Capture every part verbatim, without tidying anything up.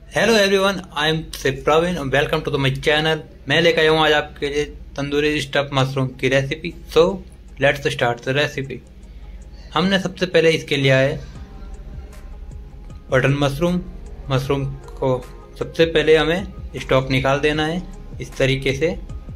Hello everyone, I am से प्रवीण और welcome to the my channel. मैं लेकर आया हूँ आज आपके लिए तंदूरी स्टफ मशरूम की recipe. So let's start the recipe. हमने सबसे पहले इसके लिया है बटन मशरूम। मशरूम को सबसे पहले हमें स्टॉक निकाल देना है इस तरीके से।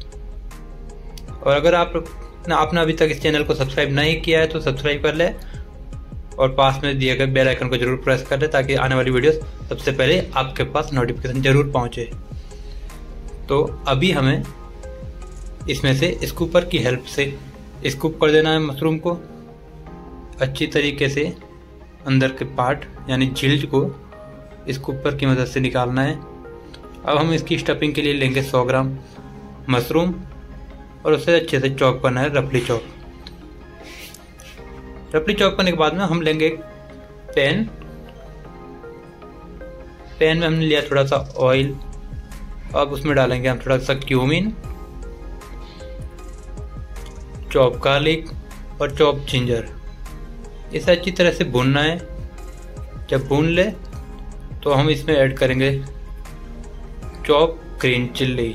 और अगर आप आपने अभी तक इस चैनल को सब्सक्राइब नहीं किया है तो सब्सक्राइब कर ले और पास में दिए गए बेल आइकन को जरूर प्रेस कर ले ताकि आने वाली वीडियोस सबसे पहले आपके पास नोटिफिकेशन जरूर पहुंचे। तो अभी हमें इसमें से स्कूपर की हेल्प से स्कूप कर देना है मशरूम को अच्छी तरीके से। अंदर के पार्ट यानी झिल्ज को स्कूपर की मदद से निकालना है। अब हम इसकी स्टफिंग के लिए लेंगे सौ ग्राम मशरूम और उसे अच्छे से चॉप करना है, रफली चॉप। रफली चॉप करने के बाद में हम लेंगे एक पैन। पैन में हमने लिया थोड़ा सा ऑयल। अब उसमें डालेंगे हम थोड़ा सा क्यूमिन, चॉप गार्लिक और चॉप जिंजर। इसे अच्छी तरह से भूनना है। जब भून ले तो हम इसमें ऐड करेंगे chop green chilli.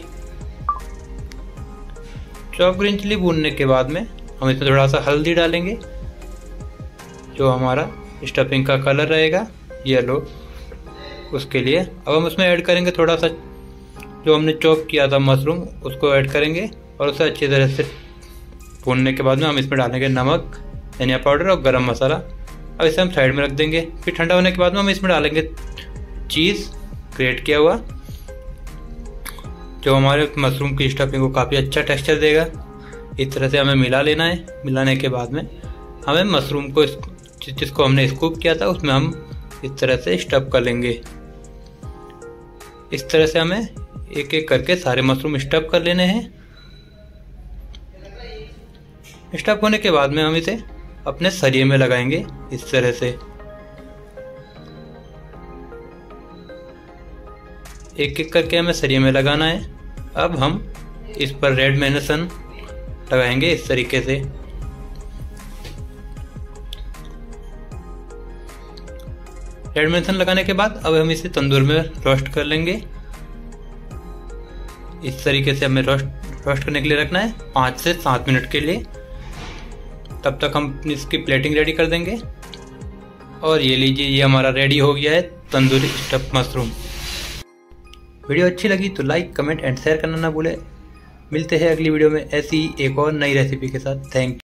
Chop green chilli भूनने के बाद में हम इसमें थोड़ा सा हल्दी डालेंगे जो हमारा स्टफिंग का कलर रहेगा येलो, उसके लिए। अब हम उसमें ऐड करेंगे थोड़ा सा जो हमने चॉप किया था मशरूम, उसको ऐड करेंगे और उसे अच्छी तरह से भूनने के बाद में हम इसमें डालेंगे नमक, धनिया पाउडर और गरम मसाला। अब इसे हम साइड में रख देंगे। फिर ठंडा होने के बाद में हम इसमें डालेंगे चीज़ ग्रेट किया हुआ जो हमारे मशरूम की स्टफिंग को काफ़ी अच्छा टेक्सचर देगा। इस तरह से हमें मिला लेना है। मिलाने के बाद में हमें मशरूम को जिसको हमने स्कूप किया था उसमें हम इस तरह से स्टफ कर लेंगे। इस तरह से हमें एक एक करके सारे मशरूम स्टफ कर लेने हैं। स्टफ होने के बाद में हम इसे अपने सरिये में लगाएंगे इस तरह से। एक एक करके हमें सरिये में लगाना है। अब हम इस पर रेड मेयोनेज़ लगाएंगे इस तरीके से। रेड मेयोनेज़ लगाने के बाद अब हम इसे तंदूर में रोस्ट कर लेंगे। इस तरीके से हमें रोस्ट रोस्ट करने के लिए रखना है पाँच से सात मिनट के लिए। तब तक हम इसकी प्लेटिंग रेडी कर देंगे। और ये लीजिए, ये हमारा रेडी हो गया है तंदूरी स्टफ मशरूम। वीडियो अच्छी लगी तो लाइक, कमेंट एंड शेयर करना ना भूले। मिलते हैं अगली वीडियो में ऐसी एक और नई रेसिपी के साथ। Thank you.